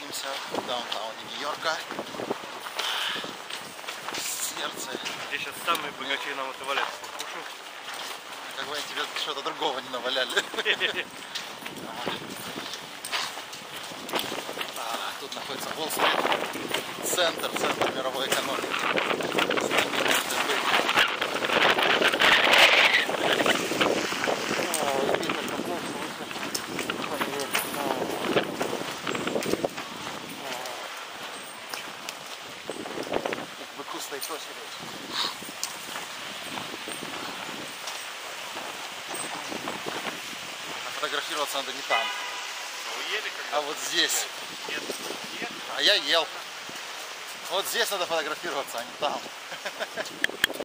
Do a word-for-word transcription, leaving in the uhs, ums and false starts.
находимся в даунтауне Нью-Йорка. Сердце. Здесь сейчас самые богачи нам это валят. Покушаю. Как бы тебе что-то другого не наваляли. А, тут находится Уолл-стрит, центр, центр мировой экономики. Стоит то себе. Фотографироваться надо не там, Вы ели когда? а вот здесь. Нет. Нет. А я ел. Вот здесь надо фотографироваться, а не там.